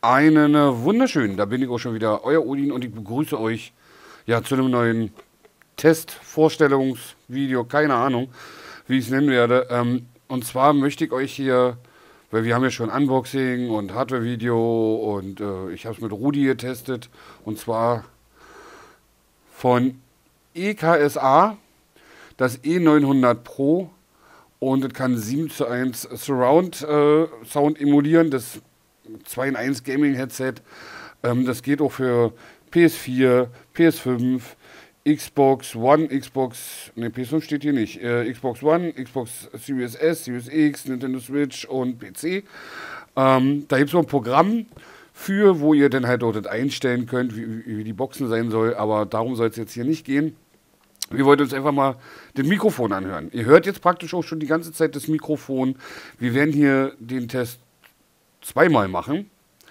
Einen wunderschönen, da bin ich auch schon wieder, euer Odin und ich begrüße euch ja zu einem neuen Test, Vorstellungsvideo, keine Ahnung, wie ich es nennen werde. Und zwar möchte ich euch hier, weil wir haben ja schon Unboxing und Hardware-Video und ich habe es mit Rudi getestet und zwar von EKSA, das E900 Pro und es kann 7:1 Surround Sound emulieren, das 2 in 1 Gaming Headset. Das geht auch für PS4, PS5, Xbox One, PS5 steht hier nicht, Xbox One, Xbox Series S, Series X, Nintendo Switch und PC. Da gibt es noch ein Programm für, wo ihr dann halt dort einstellen könnt, wie die Boxen sein soll, aber darum soll es jetzt hier nicht gehen. Wir wollten uns einfach mal den Mikrofon anhören. Ihr hört jetzt praktisch auch schon die ganze Zeit das Mikrofon. Wir werden hier den Test zweimal machen.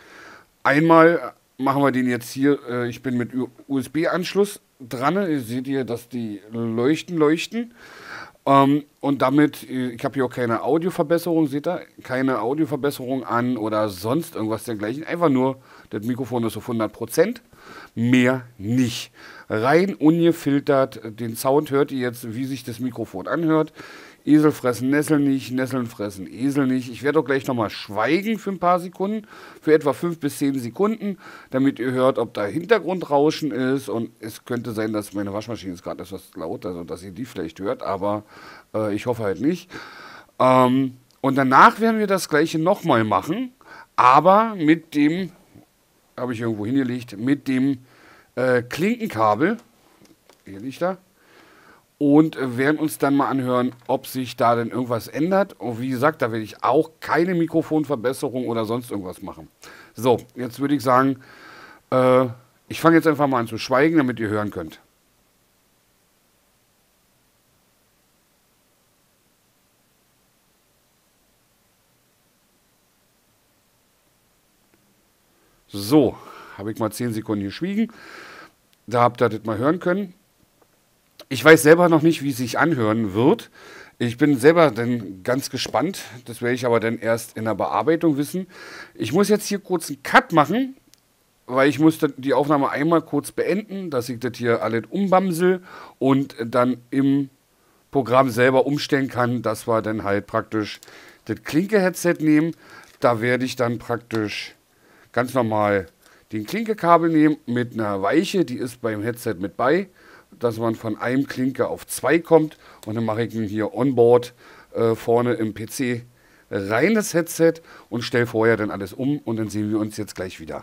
Einmal machen wir den jetzt hier, ich bin mit USB-Anschluss dran. Ihr seht hier, dass die leuchten. Und damit, ich habe hier auch keine Audioverbesserung, seht ihr? Keine Audioverbesserung an oder sonst irgendwas dergleichen. Einfach nur, das Mikrofon ist auf 100%, mehr nicht. Rein ungefiltert, den Sound hört ihr jetzt, wie sich das Mikrofon anhört. Esel fressen Nessel nicht, Nesseln fressen Esel nicht. Ich werde auch gleich nochmal schweigen für ein paar Sekunden, für etwa 5 bis 10 Sekunden, damit ihr hört, ob da Hintergrundrauschen ist. Und es könnte sein, dass meine Waschmaschine ist gerade etwas laut, also dass ihr die vielleicht hört, aber ich hoffe halt nicht. Und danach werden wir das gleiche nochmal machen, aber mit dem, habe ich irgendwo hingelegt, mit dem Klinkenkabel. Hier liegt er. Und werden uns dann mal anhören, ob sich da denn irgendwas ändert. Und wie gesagt, da werde ich auch keine Mikrofonverbesserung oder sonst irgendwas machen. So, jetzt würde ich sagen, ich fange jetzt einfach mal an zu schweigen, damit ihr hören könnt. So, habe ich mal 10 Sekunden geschwiegen. Da habt ihr das mal hören können. Ich weiß selber noch nicht, wie es sich anhören wird. Ich bin selber dann ganz gespannt. Das werde ich aber dann erst in der Bearbeitung wissen. Ich muss jetzt hier kurz einen Cut machen, weil ich muss die Aufnahme einmal kurz beenden, dass ich das hier alles umbamsel und dann im Programm selber umstellen kann, dass wir dann halt praktisch das Klinke-Headset nehmen. Da werde ich dann praktisch ganz normal den Klinkekabel nehmen mit einer Weiche, die ist beim Headset mit bei, dass man von einem Klinke auf 2 kommt und dann mache ich ihn hier onboard vorne im PC rein das Headset und stelle vorher dann alles um und dann sehen wir uns jetzt gleich wieder.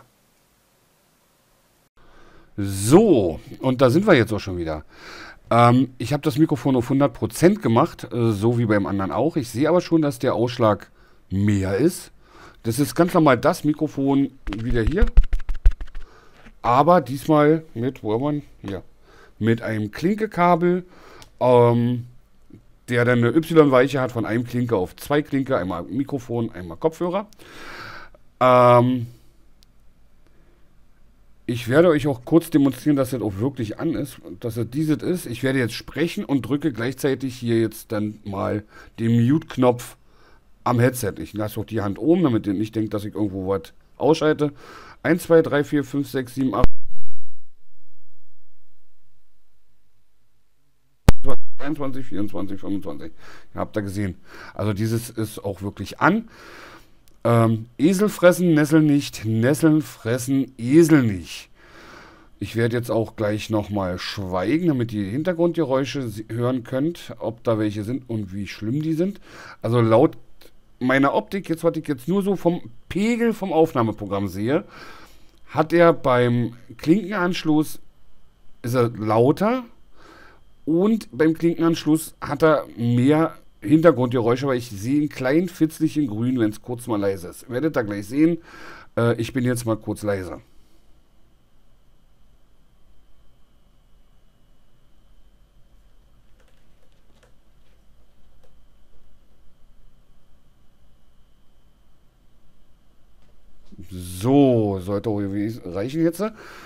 So, und da sind wir jetzt auch schon wieder. Ich habe das Mikrofon auf 100% gemacht, so wie beim anderen auch. Ich sehe aber schon, dass der Ausschlag mehr ist. Das ist ganz normal das Mikrofon wieder hier. Aber diesmal mit, wo haben wir ihn? Hier. Mit einem Klinkekabel, der dann eine Y-Weiche hat von einem Klinke auf 2 Klinke, einmal Mikrofon, einmal Kopfhörer. Ich werde euch auch kurz demonstrieren, dass das auch wirklich an ist, dass es dieses ist. Ich werde jetzt sprechen und drücke gleichzeitig hier jetzt dann mal den Mute-Knopf am Headset. Ich lasse auch die Hand oben, damit ihr nicht denkt, dass ich irgendwo was ausschalte. 1, 2, 3, 4, 5, 6, 7, 8. 23, 24, 25. Ihr habt da gesehen. Also dieses ist auch wirklich an. Esel fressen Nessel nicht, Nesseln fressen Esel nicht. Ich werde jetzt auch gleich nochmal schweigen, damit ihr Hintergrundgeräusche hören könnt, ob da welche sind und wie schlimm die sind. Also laut meiner Optik, jetzt was ich jetzt nur so vom Pegel vom Aufnahmeprogramm sehe, hat er beim Klinkenanschluss, ist er lauter. Und beim Klinkenanschluss hat er mehr Hintergrundgeräusche, aber ich sehe einen kleinen fitzlichen Grün, wenn es kurz mal leise ist. Ihr werdet da gleich sehen. Ich bin jetzt mal kurz leiser. So, sollte auch reichen jetzt.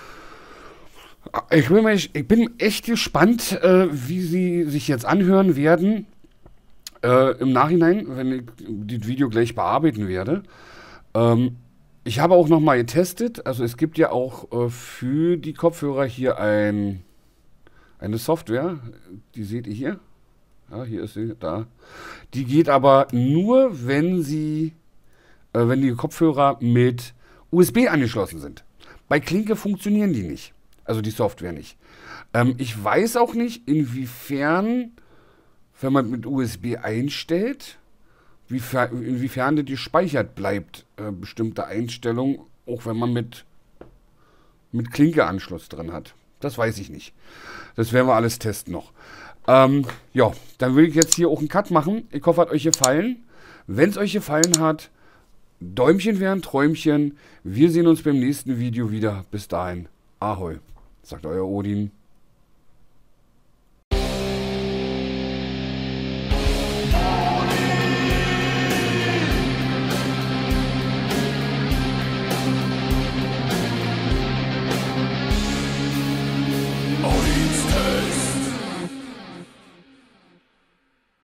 Ich bin echt gespannt, wie sie sich jetzt anhören werden im Nachhinein, wenn ich das Video gleich bearbeiten werde. Ich habe auch nochmal getestet. Also es gibt ja auch für die Kopfhörer hier eine Software. Die seht ihr hier. Ja, hier ist sie, da. Die geht aber nur, wenn die Kopfhörer mit USB angeschlossen sind. Bei Klinke funktionieren die nicht. Also die Software nicht. Ich weiß auch nicht, inwiefern, wenn man mit USB einstellt, inwiefern das gespeichert bleibt, bestimmte Einstellungen, auch wenn man mit Klinke-Anschluss drin hat. Das weiß ich nicht. Das werden wir alles testen noch. Ja, dann will ich jetzt hier auch einen Cut machen. Ich hoffe, hat euch gefallen. Wenn es euch gefallen hat, Däumchen wären Träumchen. Wir sehen uns beim nächsten Video wieder. Bis dahin. Ahoi, sagt euer Odin.